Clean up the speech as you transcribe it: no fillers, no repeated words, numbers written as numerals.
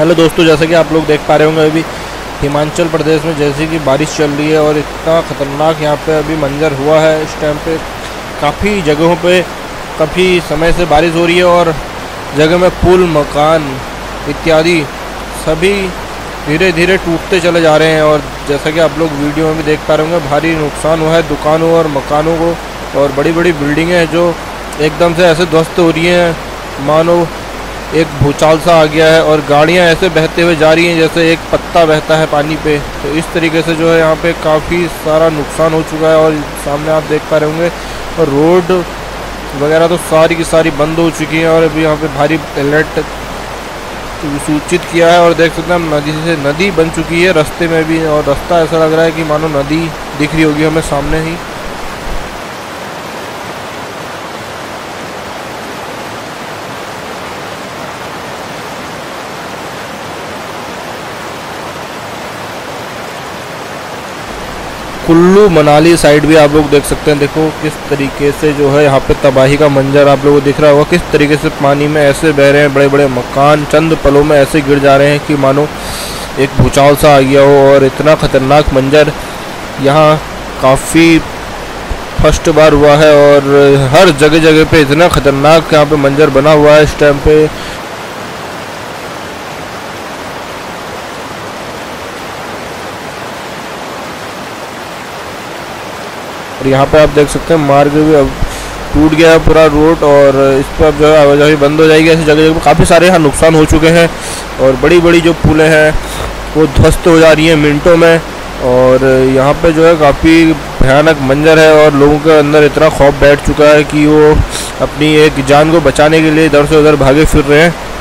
Hello दोस्तों, जैसे कि आप लोग देख पा रहे होंगे अभी हिमाचल प्रदेश में जैसे कि बारिश चल रही है और इतना ख़तरनाक यहाँ पे अभी मंजर हुआ है। इस टाइम पे काफ़ी जगहों पे काफ़ी समय से बारिश हो रही है और जगह में पुल, मकान इत्यादि सभी धीरे धीरे टूटते चले जा रहे हैं। और जैसा कि आप लोग वीडियो में भी देख पा रहे होंगे, भारी नुकसान हुआ है दुकानों और मकानों को, और बड़ी बड़ी बिल्डिंगें हैं जो एकदम से ऐसे ध्वस्त हो रही हैं मानो एक भूचाल सा आ गया है। और गाड़ियां ऐसे बहते हुए जा रही हैं जैसे एक पत्ता बहता है पानी पे। तो इस तरीके से जो है यहाँ पे काफ़ी सारा नुकसान हो चुका है। और सामने आप देख पा रहे होंगे और रोड वगैरह तो सारी की सारी बंद हो चुकी हैं और अभी यहाँ पे भारी अलर्ट सूचित किया है। और देख सकते हैं हम नदी से नदी बन चुकी है रास्ते में भी, और रास्ता ऐसा लग रहा है कि मानो नदी दिख रही होगी हमें सामने ही। कुल्लू मनाली साइड भी आप लोग देख सकते हैं। देखो किस तरीके से जो है यहाँ पे तबाही का मंजर आप लोगों को दिख रहा होगा, किस तरीके से पानी में ऐसे बह रहे हैं, बड़े बड़े मकान चंद पलों में ऐसे गिर जा रहे हैं कि मानो एक भूचाल सा आ गया हो। और इतना ख़तरनाक मंजर यहाँ काफ़ी फर्स्ट बार हुआ है और हर जगह जगह पे इतना ख़तरनाक यहाँ पे मंजर बना हुआ है इस टाइम पे। और यहाँ पे आप देख सकते हैं मार्ग भी अब टूट गया है पूरा रोड, और इस पर अब जो है आवाजाही बंद हो जाएगी। ऐसी जगह जगह काफ़ी सारे यहाँ नुकसान हो चुके हैं और बड़ी बड़ी जो पुलें हैं वो ध्वस्त हो जा रही हैं मिनटों में। और यहाँ पे जो है काफ़ी भयानक मंजर है और लोगों के अंदर इतना खौफ बैठ चुका है कि वो अपनी एक जान को बचाने के लिए इधर से उधर भागे फिर रहे हैं।